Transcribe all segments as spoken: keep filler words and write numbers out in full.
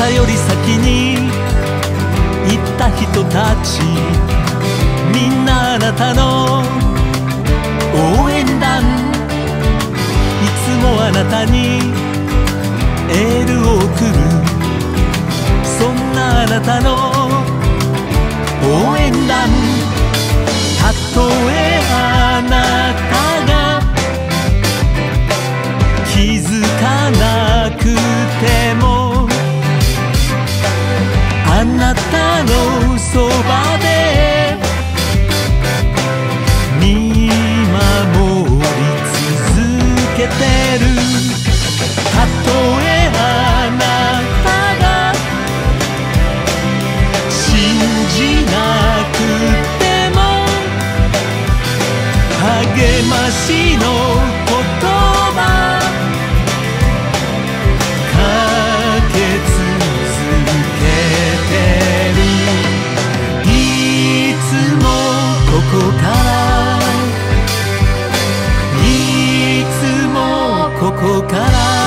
たより先に行った人たち、みんなあなたの応援団、いつもあなたにエールを送る、そんなあなたの応援団。たとえあなたが気づかなくても、あなたのそばで見守り続けてる。たとえあなたが信じなくても、励ましの言葉かけ続けてる。いつもここからいつもここから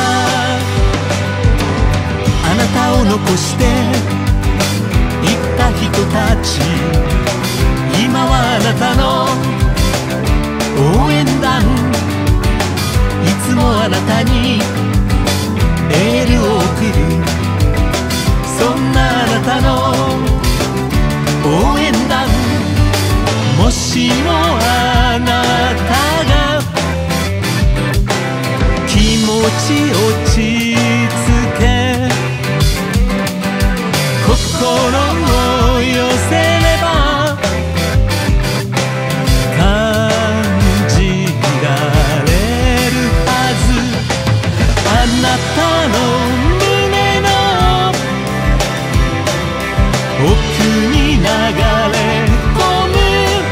あなたを残して行った人たち、今はあなたの応援団、いつもあなたにエールを送る、そんなあなたの応援団。もしもあなたが気持ち落ち着け、心を寄せれば感じられるはず。あなたの胸の奥に流れ込む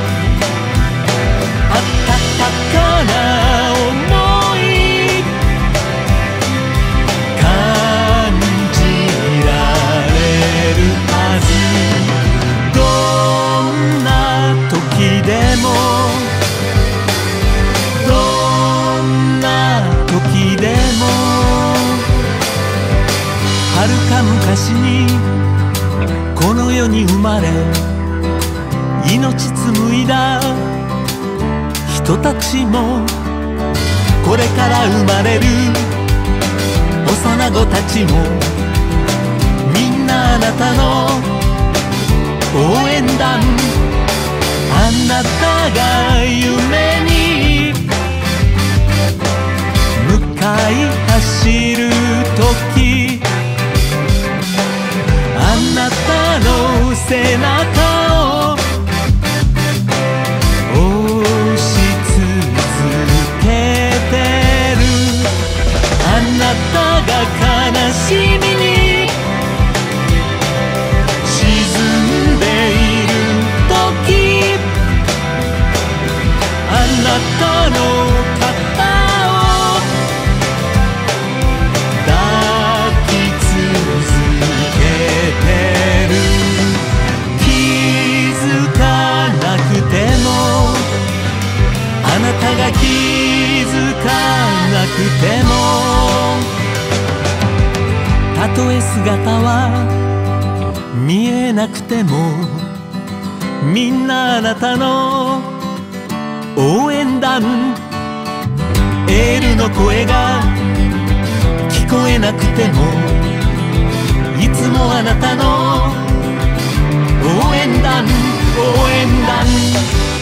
あったかな想い、感じられるはず。どんな時でもどんな時でも、はるか昔にこの世に生まれ命紡いだ人たちも、これから生まれる幼子たちも、みんなあなたの応援団。あなたが夢に向かい走る時、あなたの背中を押し続けてる。あなたが悲しみに沈んでいる時、あなたの肩を抱き続けてる。気づかなくても、あなたが気づかなくても、たとえ姿は見えなくても、みんなあなたの応援団。エールの声が聞こえなくても、いつもあなたの応援団応援団。